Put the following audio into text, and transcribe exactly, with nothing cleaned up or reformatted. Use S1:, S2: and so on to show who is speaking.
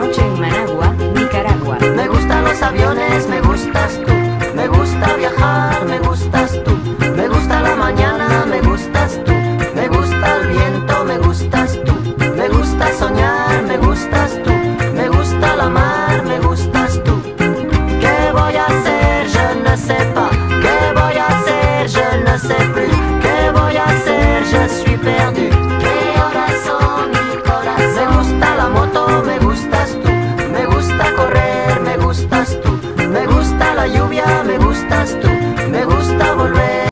S1: noche en Managua, Nicaragua.
S2: Me gustan los aviones, me